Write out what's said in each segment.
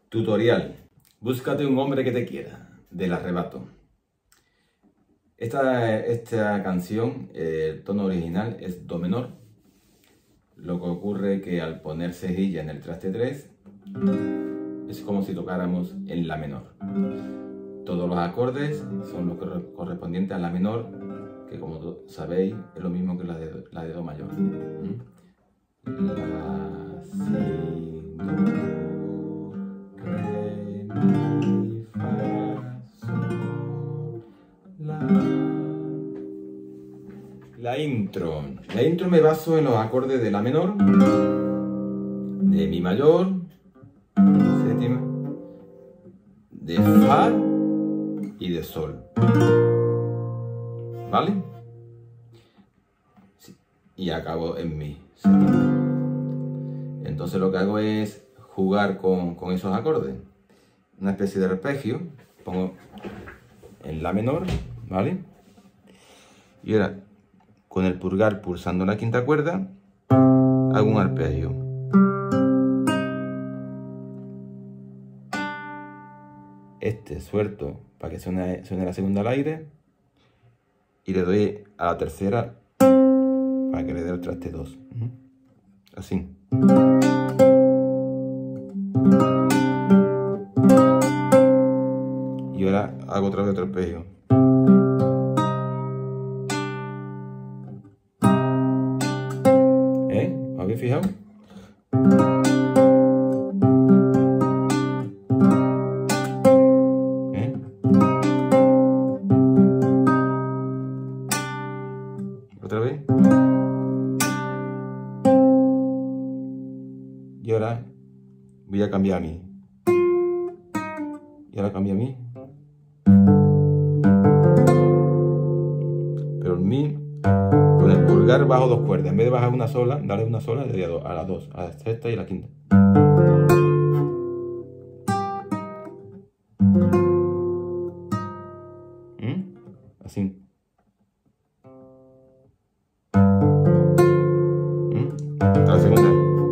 Tutorial. Búscate un hombre que te quiera, del Arrebato. Esta canción, el tono original es do menor. Lo que ocurre es que al poner cejilla en el traste 3, es como si tocáramos en la menor. Todos los acordes son los correspondientes a la menor, que como sabéis es lo mismo que la de do mayor. La, si, do, re, mi, fa, sol, la. La intro. La intro me baso en los acordes de la menor, de mi mayor, séptima, de fa y de sol. ¿Vale? Sí. Y acabo en mi séptima. Entonces lo que hago es jugar con esos acordes. Una especie de arpegio. Pongo en la menor, ¿vale? Y ahora, con el pulgar pulsando la quinta cuerda, hago un arpegio. Este suelto para que suene la segunda al aire. Y le doy a la tercera para que le dé el traste 2. Así. Y ahora hago otra vez otro arpegio. ¿Habéis fijado? Otra vez. Y ahora voy a cambiar a mi. Y ahora cambio a mi. Pero el mi, con el pulgar bajo dos cuerdas. En vez de bajar una sola, darle una sola, le doy a las dos, a la sexta y a la quinta. Así. Hasta la segunda.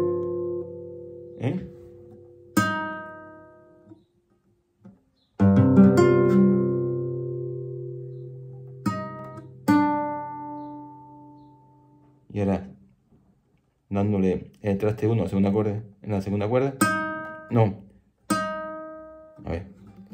Y ahora dándole el traste 1 en la segunda cuerda. No. A ver.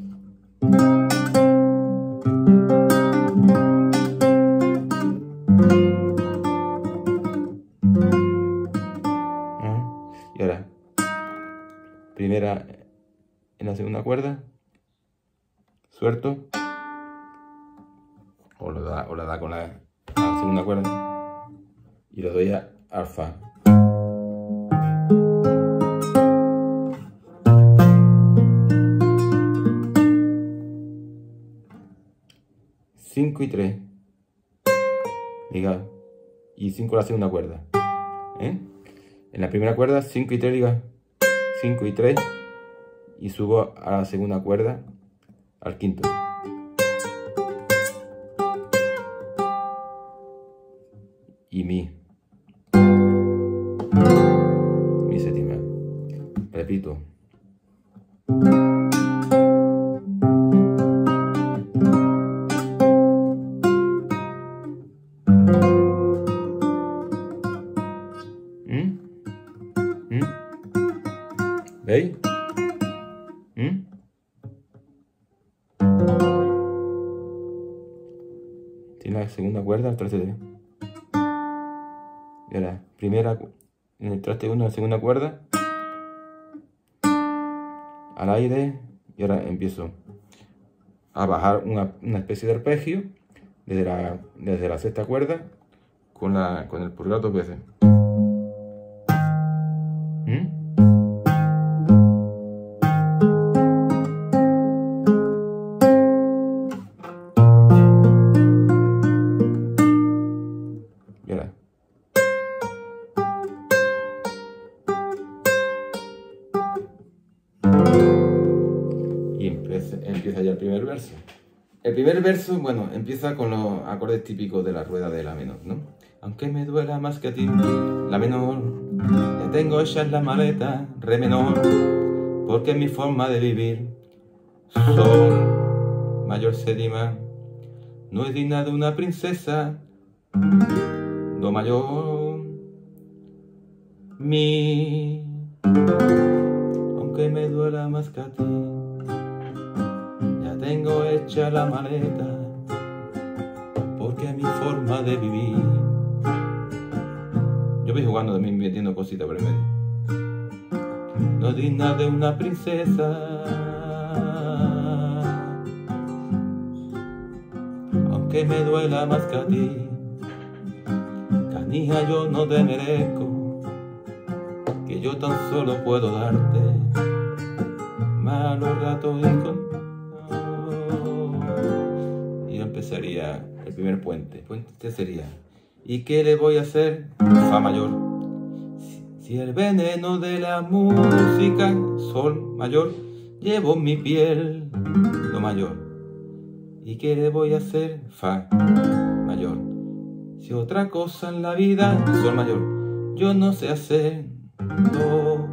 Y ahora primera en la segunda cuerda, suelto, o la da con la segunda cuerda y le doy al fa. Cinco y 3 ligado, y 5 la segunda cuerda. En la primera cuerda 5 y 3 ligado, 5 y 3, y subo a la segunda cuerda, al quinto. Y mi séptima. Repito. ¿Veis? Tiene la segunda cuerda, el traste 3. Y ahora, primera en el traste 1, la segunda cuerda, al aire, y ahora empiezo a bajar una especie de arpegio desde la sexta cuerda con el pulgar dos veces. Y empieza ya el primer verso. El primer verso, bueno, empieza con los acordes típicos de la rueda de la menor, ¿no? Aunque me duela más que a ti, la menor, ya tengo hecha la maleta, re menor, porque mi forma de vivir. Sol mayor séptima no es digna de una princesa. Do mayor, mi, aunque me duela más que a ti, ya tengo hecha la maleta, porque es mi forma de vivir. Yo voy jugando también, metiendo cositas por el medio. No es digna de una princesa, aunque me duela más que a ti. Canija, yo no te merezco, que yo tan solo puedo darte malos ratos y empezaría el primer puente. El puente sería: ¿y qué le voy a hacer? Fa mayor. Si el veneno de la música, sol mayor, llevo en mi piel, do mayor. ¿Y qué le voy a hacer? Fa mayor. Si otra cosa en la vida, sol mayor, yo no sé hacer, do.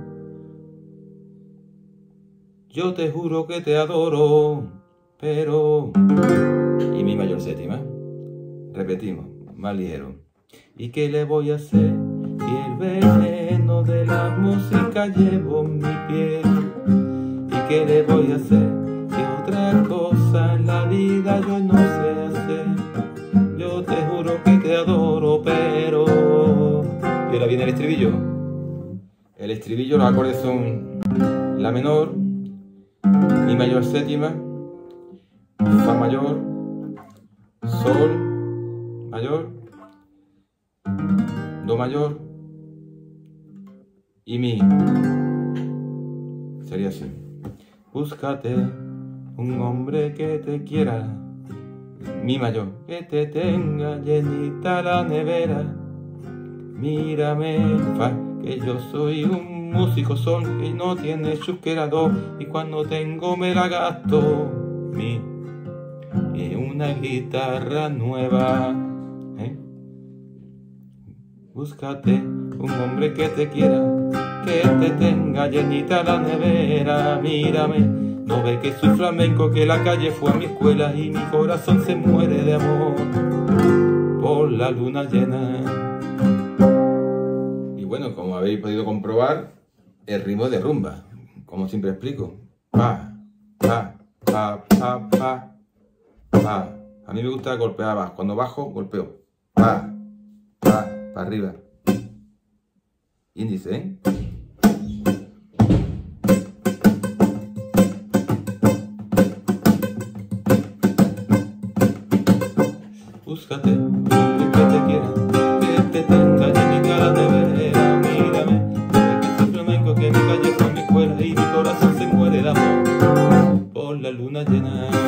Yo te juro que te adoro, pero... Y mi mayor séptima. Repetimos, más ligero. ¿Y qué le voy a hacer? Si el veneno de la música llevo en mi piel. ¿Y qué le voy a hacer? Si otra cosa en la vida yo no sé hacer. Yo te juro que te adoro, pero... Y ahora viene el estribillo. El estribillo, los acordes son la menor, mi mayor séptima, fa mayor, sol mayor, do mayor y mi. Sería así. Búscate un hombre que te quiera, mi mayor, que te tenga llenita la nevera. Mírame, fa, que yo soy un músico sol que no tiene chusquerador, y cuando tengo me la gasto. Mi, y una guitarra nueva. Búscate un hombre que te quiera, que te tenga llenita la nevera. Mírame, no ve que soy flamenco, que la calle fue mi escuela y mi corazón se muere de amor por la luna llena. Y bueno, como habéis podido comprobar, el ritmo de rumba, como siempre explico. Pa, pa, pa, pa, pa, pa. A mí me gusta golpear abajo. Cuando bajo, golpeo. Pa, pa, para arriba. Índice, ¿eh? Búscate un hombre que te quiera, que te tenga llenita la nevera. Mírame, no que soy flamenco, que mi calle fue mi escuela y mi corazón se muere de amor por la luna llena.